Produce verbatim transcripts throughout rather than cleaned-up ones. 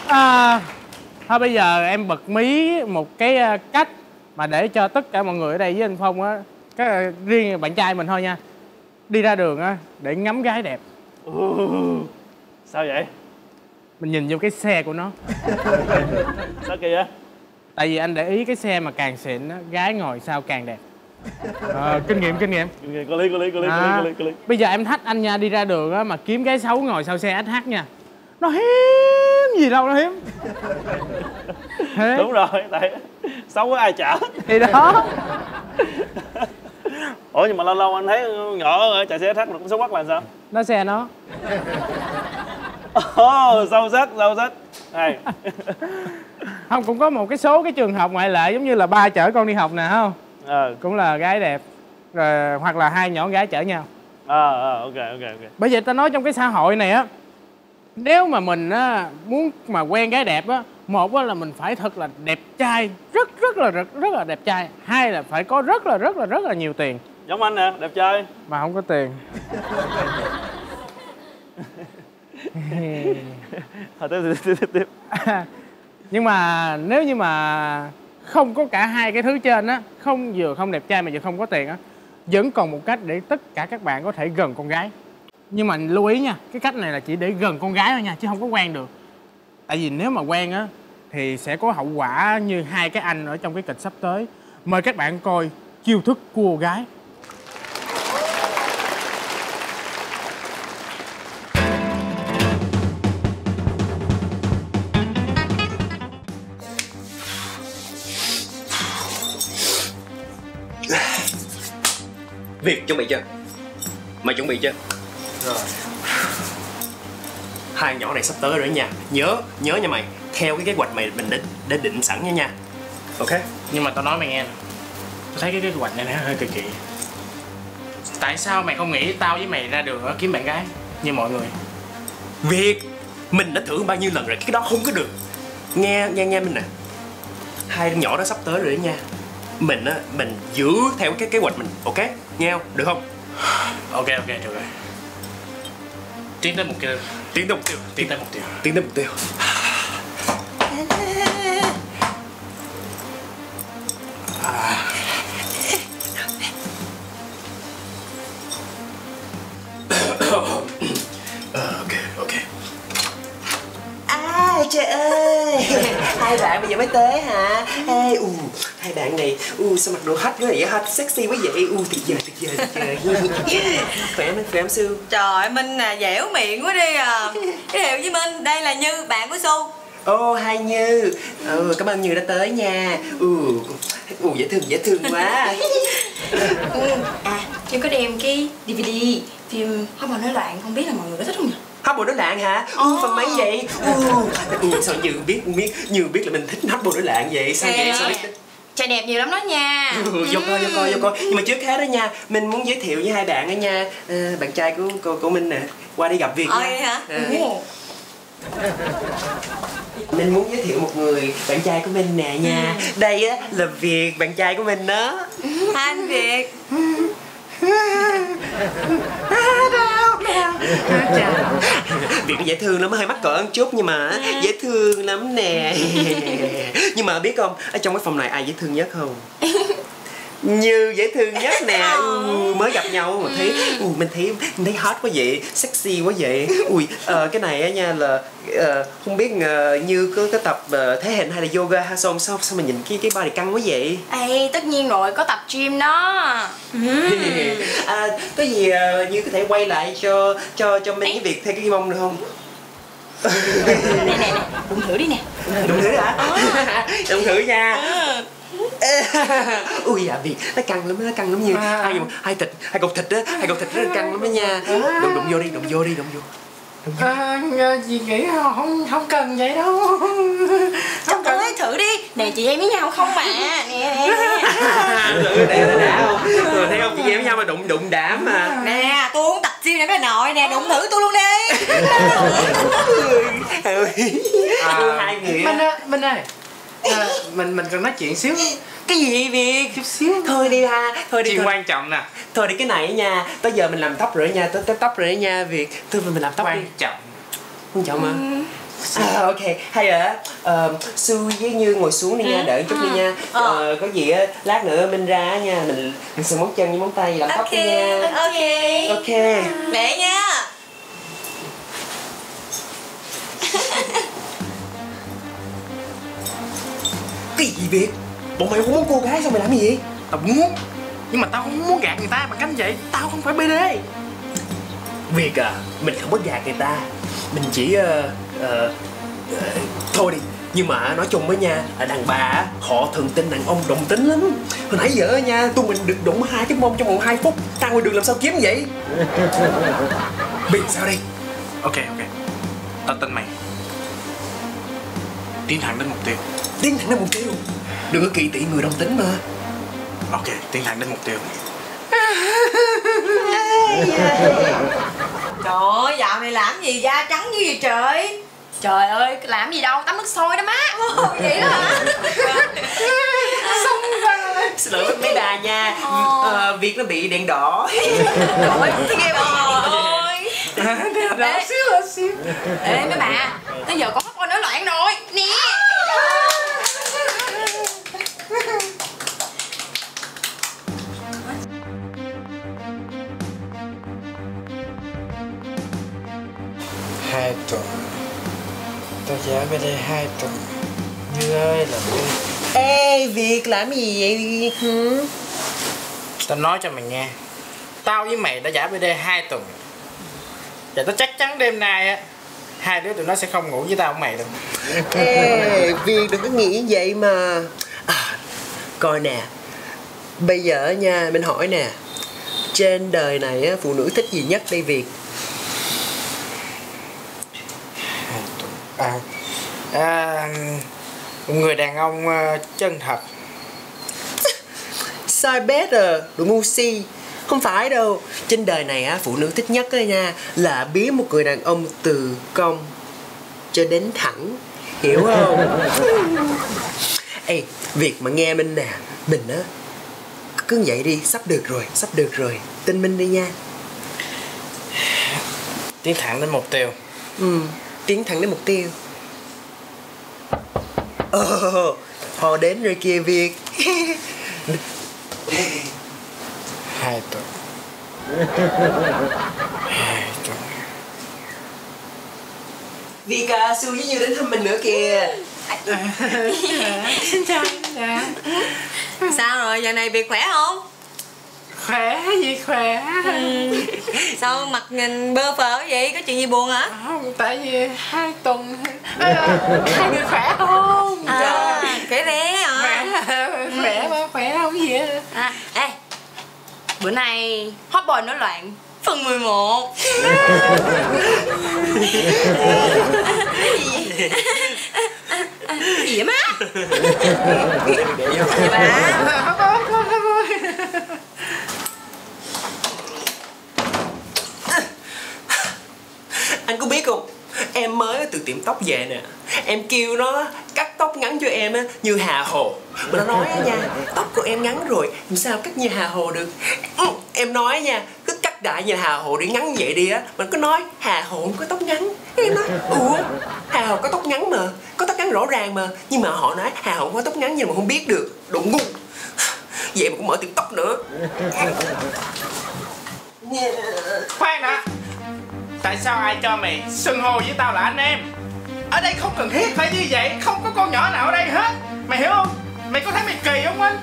À, thôi bây giờ em bật mí một cái cách mà để cho tất cả mọi người ở đây với anh Phong á, cái riêng bạn trai mình thôi nha, đi ra đường á để ngắm gái đẹp. Ừ. Sao vậy? Mình nhìn vô cái xe của nó. Sao kỳ vậy? Tại vì anh để ý cái xe mà càng xịn á, gái ngồi sau càng đẹp. À, kinh nghiệm kinh nghiệm. Có lý có lý có lý à, có lý có lý. Bây giờ em thách anh nha, đi ra đường á mà kiếm gái xấu ngồi sau xe ét hát nha, nó hiếm gì đâu, nó hiếm. Thế. Đúng rồi, tại xấu quá ai chở. Thì đó. Ủa nhưng mà lâu lâu anh thấy nhỏ ở chạy xe ét hát mà cũng xấu quắc là sao? Nó xe nó. Ồ, oh, sâu sắc, sâu sắc. Hay. Không, cũng có một cái số cái trường hợp ngoại lệ, giống như là ba chở con đi học nè, không? Ờ. Cũng là gái đẹp. Rồi hoặc là hai nhỏ gái chở nhau. Ờ, ờ, ok, ok, ok. Bởi vậy ta nói trong cái xã hội này á, nếu mà mình á muốn mà quen gái đẹp á, một á là mình phải thật là đẹp trai, rất rất là rất rất là đẹp trai. Hai là phải có rất là rất là rất là nhiều tiền. Giống anh nè, đẹp trai mà không có tiền. Thôi tiếp tiếp tiếp tiếp. Nhưng mà nếu như mà không có cả hai cái thứ trên á, không vừa không đẹp trai mà vừa không có tiền á, vẫn còn một cách để tất cả các bạn có thể gần con gái. Nhưng mà lưu ý nha, cái cách này là chỉ để gần con gái thôi nha, chứ không có quen được. Tại vì nếu mà quen á thì sẽ có hậu quả như hai cái anh ở trong cái kịch sắp tới. Mời các bạn coi chiêu thức cua gái. Việt chuẩn bị chưa? Mày chuẩn bị chưa? Rồi. Hai nhỏ này sắp tới rồi nha. Nhớ, nhớ nha mày. Theo cái kế hoạch mày mình đã, đã định sẵn nha nha. Ok. Nhưng mà tao nói mày nghe nè, tao thấy cái kế hoạch này nó hơi kỳ kỳ. Tại sao mày không nghĩ tao với mày ra đường ở kiếm bạn gái như mọi người? Việt, mình đã thử bao nhiêu lần rồi, cái đó không có được. Nghe, nghe, nghe mình nè. Hai nhỏ đó sắp tới rồi đó nha. Mình á, mình giữ theo cái kế hoạch mình, ok? Nghe không? Được không? Ok, ok, được rồi. Tiến tới mục tiêu. Tiến tới mục tiêu. Tiến tới mục tiêu. Tiến tới mục tiêu. À. Ok, ok. À, trời ơi. Hai bạn bây giờ mới tới hả? Ê, u, hai bạn này, u sao mặc đồ hot quá vậy, hot sexy quá vậy, u tuyệt vời, tuyệt vời, tuyệt vời. Khỏe không, khỏe không Sư? Trời ơi, Minh à, dẻo miệng quá đi à. Giới thiệu với Minh, đây là Như, bạn của Xu. Ô, hai Như. Ừ, cảm ơn Như đã tới nha. Ừ, u dễ thương, dễ thương quá. Ừ. À, Như có đem cái đê vê đê phim Hóc Bầu Nổi Loạn, không biết là mọi người có thích không nhỉ? Hóc Bầu Nổi Loạn hả? U, Ồ. phần mấy vậy? U, u, sao Như biết, biết, Như biết là mình thích Hóc Bầu Nổi Loạn vậy? Sao vậy, sao biết? Trai đẹp nhiều lắm đó nha. Ừ, vô coi, vô coi, vô coi. Nhưng mà trước hết đó nha, mình muốn giới thiệu với hai bạn đó nha. À, bạn trai của của, của mình nè, qua đi gặp Việt Ờ, nha. hả? À. Ừ. Mình muốn giới thiệu một người bạn trai của mình nè nha. Đây á là Việt, bạn trai của mình đó. Anh Việt. Việt nó dễ thương lắm, hơi mắc cỡ một chút nhưng mà dễ thương lắm nè. Nhưng mà biết không, ở trong cái phòng này ai dễ thương nhất không? Như dễ thương nhất nè. Ừ, mới gặp nhau mà thấy ừ, mình thấy mình thấy hot quá vậy, sexy quá vậy. Ui, ờ, cái này á nha là ờ, không biết uh, Như có cái tập uh, thể hình hay là yoga hay sao sao sao mà nhìn cái cái body căng quá vậy? Ê, tất nhiên rồi, có tập gym đó. À, có gì uh, Như có thể quay lại cho cho cho Minh với Việt theo cái mông được không? Nè nè nè, đụng thử đi nè. Đụng thử hả? Đụng thử nha. Ừ. Ui dạ Việt, nó căng lắm, nó căng lắm Như. À. Hai hai thịt, hai cục thịt á, hai cục thịt rất là căng lắm đó nha. Đụng đụng vô đi, đụng vô đi, đụng vô. À, chị nghĩ không không cần vậy đâu. Không cần ấy, thử đi. Nè chị em với nhau không mà. Nè nè. Thử đây là đã không? Rồi thấy không, chị em với nhau mà đụng đụng đảm mà. Nè, tôi uống tập gym này với nội nè, đụng thử tôi luôn đi. À, hai người Minh ơi, Minh ơi. À, mình mình cần nói chuyện xíu. cái gì Việt? Chút xíu Thôi đi ha, thôi đi. chuyện Thôi. quan trọng nè. Thôi đi cái này nha, tới giờ mình làm tóc rồi nha, tới tới tóc rồi nha Việt. Thôi mình làm tóc Quan đi. trọng. Quan trọng mà. À, ok, hay là uh, Su với Như ngồi xuống đi nha, đợi chút đi nha. Ờ. uh, Có gì á, lát nữa Minh ra nha, mình mình sẽ móng chân với móng tay làm tóc đi nha. Ok. Ok. Mẹ nha. Cái gì Việt? Bọn mày không muốn cô gái sao mày làm gì vậy? Tao muốn, nhưng mà tao không muốn gạt người ta bằng cách vậy. Tao không phải bê đê. Việt à, mình không có gạt người ta. Mình chỉ uh, uh, uh, thôi đi. Nhưng mà nói chung với nha, là đàn bà á, họ thường tin đàn ông đồng tính lắm. Hồi nãy giờ nha, tụi mình được đụng hai cái mông trong vòng hai phút. Ra ngoài đường làm sao kiếm vậy? Biết sao đi? Ok ok, tao tin mày. Tiến thẳng đến mục tiêu. Tiến thẳng đến mục tiêu. Đừng có kỳ thị người đồng tính mà. Ok, tiến thẳng đến mục tiêu. Trời ơi, dạo này làm gì da trắng như vậy trời? Trời ơi, làm gì đâu, tắm nước sôi đó má. Vậy đó hả? Xong rồi. Xin lỗi mấy bà nha. Ờ, Việt nó bị đèn đỏ. Trời ơi, ghê bà ơi. Ê, xíu xíu. Ê mấy bà, tới giờ có hot boy nổi loạn rồi. Nè. Hai tuần. Tao trả bên đây hai tuần. Như ơi làm đi. Ê Việt làm gì vậy Việt? Tao nói cho mày nghe. Tao với mày đã giả bê đê hai tuần. Và tao chắc chắn đêm nay á, hai đứa tụi nó sẽ không ngủ với tao với mày đâu. Ê Việt đừng có nghĩ vậy mà. À, coi nè. Bây giờ nha, mình hỏi nè. Trên đời này á, phụ nữ thích gì nhất đây Việt? À, à, một người đàn ông uh, chân thật. Sai bét à, đồ ngu si. Không phải đâu. Trên đời này á, phụ nữ thích nhất á nha, là biến một người đàn ông từ cong cho đến thẳng. Hiểu không? Ê, Việt mà nghe Minh nè. Mình á, cứ vậy đi, sắp được rồi, sắp được rồi. Tin Minh đi nha. Tiến thẳng đến mục tiêu. Ừ, tiến thẳng đến mục tiêu. Ờ, họ đến rồi kìa Việt. Hai tuần. Hai tuần. Việt à, Su với Như đến thăm mình nữa kìa. Xin chào dạ. Sao rồi, giờ này Việt khỏe không? Khỏe gì khỏe. Ừ. Sao mặt nhìn bơ phờ vậy, có chuyện gì buồn hả? Không, tại vì hai tuần à, hai người khỏe không? À, khỏe ré Khỏe, hả? khỏe mà khỏe không gì hết. À, ê, bữa nay hot boy nổi loạn phần mười một. Cái gì Cái gì vậy má? Gì bà? Anh có biết không, em mới từ tiệm tóc về nè. Em kêu nó cắt tóc ngắn cho em á, như Hà Hồ. Mà nó nói á nha, tóc của em ngắn rồi, làm sao cắt như Hà Hồ được. Em nói nha, cứ cắt đại như Hà Hồ để ngắn vậy đi á. Mà cứ nói Hà Hồ không có tóc ngắn. Em nói, ủa, Hà Hồ có tóc ngắn mà, có tóc ngắn rõ ràng mà. Nhưng mà họ nói Hà Hồ không có tóc ngắn nhưng mà không biết được. Đồ ngu. Vậy mà cũng mở tiệm tóc nữa. Khoan đã. Tại sao ai cho mày xưng hô với tao là anh em? Ở đây không cần thiết phải như vậy. Không có con nhỏ nào ở đây hết. Mày hiểu không? Mày có thấy mày kỳ không anh?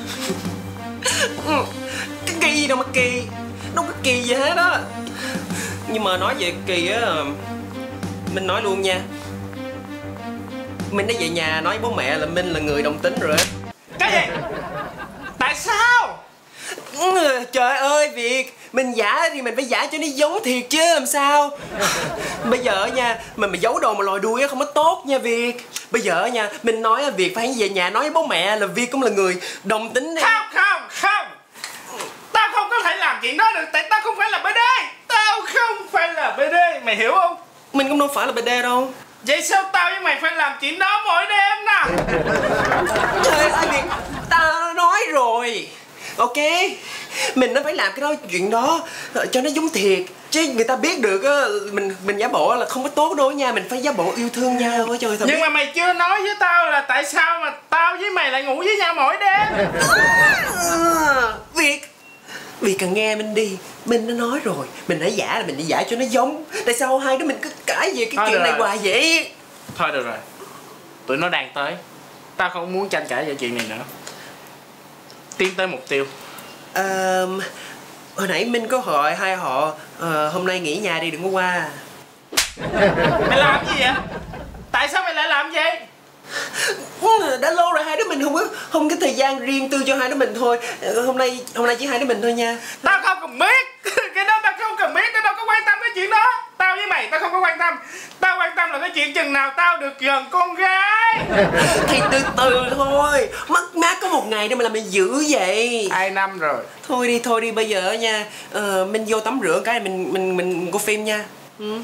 Cái kỳ gì đâu mà kỳ. Đâu có kỳ gì hết á. Nhưng mà nói về kỳ á, Minh nói luôn nha. Minh đã về nhà nói với bố mẹ là Minh là người đồng tính rồi á. Cái gì? Tại sao? Trời ơi Việt, mình giả thì mình phải giả cho nó giống thiệt chứ làm sao. Bây giờ nha, mình mà giấu đồ mà lòi đuôi á không có tốt nha Việt. Bây giờ nha, mình nói Việt phải về nhà nói với bố mẹ là Việt cũng là người đồng tính đi. Không, không, không. Tao không có thể làm chuyện đó được. Tại tao không phải là bê đê. Tao không phải là bê đê. Mày hiểu không? Mình cũng đâu phải là bê đê đâu. Vậy sao tao với mày phải làm chuyện đó mỗi đêm nè? Trời ơi Việt, tao nói rồi. Ok, mình nó phải làm cái đó chuyện đó cho nó giống thiệt, chứ người ta biết được á mình mình giả bộ là không có tốt đâu nha, mình phải giả bộ yêu thương nhau á cho người ta biết. Nhưng mà mày chưa nói với tao là tại sao mà tao với mày lại ngủ với nhau mỗi đêm. À, Việt Việt cần nghe mình đi, mình đã nói rồi, mình hãy giả là mình đi giả cho nó giống. Tại sao hai đứa mình cứ cãi về cái Thôi chuyện này rồi. hoài vậy? Thôi được rồi, tụi nó đang tới, tao không muốn tranh cãi về chuyện này nữa. Tiến tới mục tiêu. À, hồi nãy Minh có hỏi hai họ à, hôm nay nghỉ nhà đi đừng có qua. Mày làm gì vậy? Tại sao mày lại làm vậy? Đã lâu rồi hai đứa mình không có không có thời gian riêng tư cho hai đứa mình thôi. Hôm nay hôm nay chỉ hai đứa mình thôi nha. Tao không cần biết. Cái đó tao không cần biết, tao đâu có quan tâm cái chuyện đó. Tao với mày tao không có quan tâm. Tao quan tâm là cái chuyện chừng nào tao được gần con gái. Thì từ từ thôi, mất mát có một ngày đâu mà làm mày dữ vậy. Hai năm rồi. Thôi đi thôi đi bây giờ nha. Ờ, mình vô tắm rửa cái mình mình mình coi phim nha. Ừ.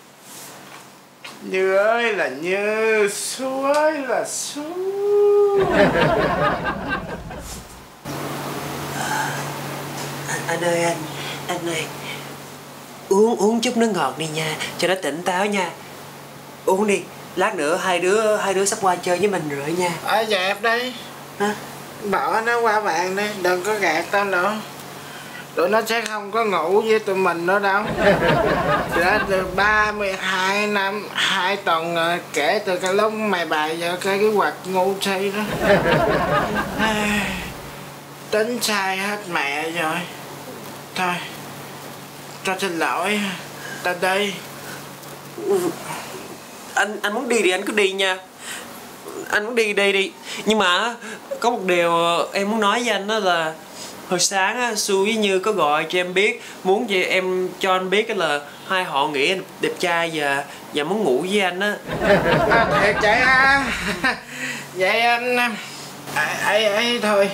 Như ơi là như, Su ơi là Su. anh, anh ơi anh, anh ơi uống uống chút nước ngọt đi nha, cho nó tỉnh táo nha. Uống đi, lát nữa hai đứa hai đứa sắp qua chơi với mình rồi nha. Ở dẹp đi. Hả? Bỏ nó qua bạn đi, đừng có gạt tao nữa. Tụi nó sẽ không có ngủ với tụi mình nữa đâu. Đã từ ba mươi hai năm, hai tuần rồi, kể từ cái lúc mày bày giờ cái kế hoạch ngu si đó. Tính sai hết mẹ rồi. Thôi, tao xin lỗi, tao đi. Anh anh muốn đi thì anh cứ đi nha. Anh muốn đi đi đi. Nhưng mà có một điều em muốn nói với anh đó là hồi sáng á, Su với Như có gọi cho em biết, muốn cho em cho anh biết cái là hai họ nghĩ anh đẹp trai và và muốn ngủ với anh á. À, thiệt vậy ha. Vậy anh ấy ấy thôi,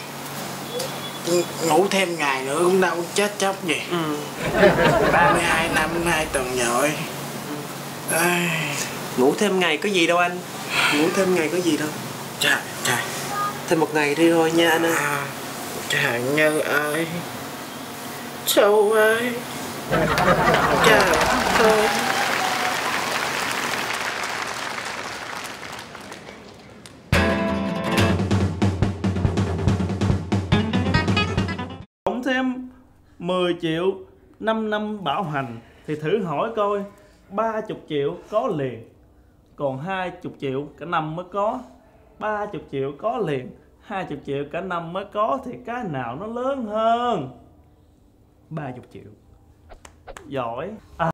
ngủ thêm ngày nữa cũng đâu chết chóc gì. Ừ. ba mươi hai năm hai tuần rồi. Ai... Ngủ thêm ngày có gì đâu anh. Ngủ thêm ngày có gì đâu. Trời trời. Thêm một ngày đi thôi nha anh ơi. À, trời Như ơi, Su ơi, trời ơi. Cộng thêm mười triệu năm năm bảo hành thì thử hỏi coi ba mươi triệu có liền, còn hai mươi triệu cả năm mới có. Ba mươi triệu có liền, hai mươi triệu cả năm mới có thì cái nào nó lớn hơn? Ba mươi triệu. Giỏi. À.